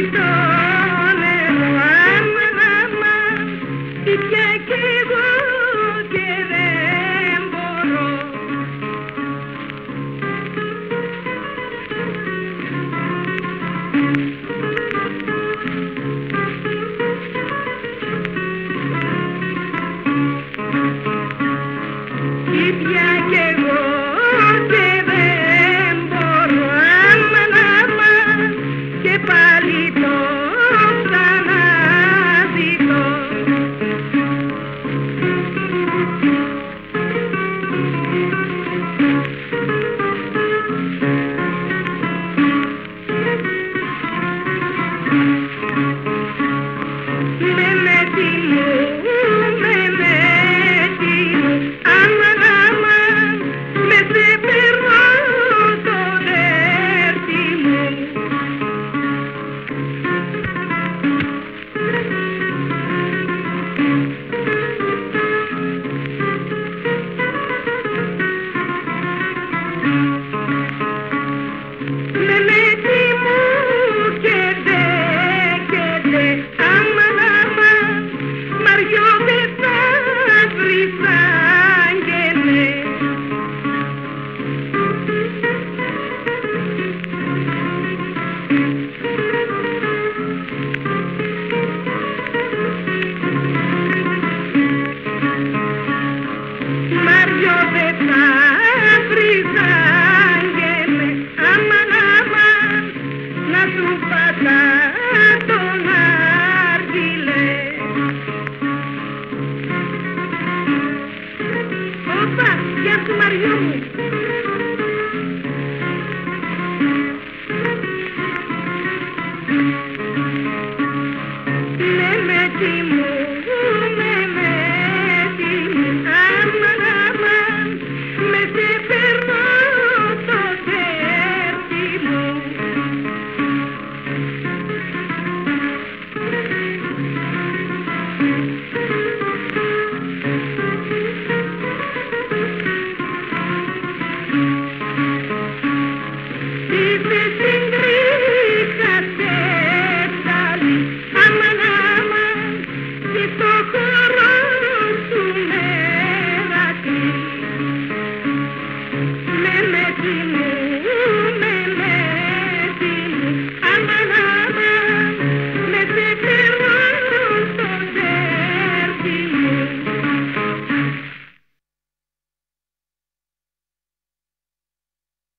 το νερό, αμάν, αμάν, τι πια κι εγώ και δεν μπορώ. Τι πια κι εγώ και δεν μπορώ, αμάν, αμάν, και πάλι το ξαναζητώ. Μενέτη μου, Μενέτη μου, αμάν, αμάν, με σε περνώ το δέρτη μου. Μενέτη μου και δε, αμάν, αμάν, Μαριό δεν θα βρεις άγγελε. Μαριό δεν θα βρεις άγγελε, αμάν, αμάν, να σου πατά τον άρτιλε. Όπα, γεια σου Μαριό μου.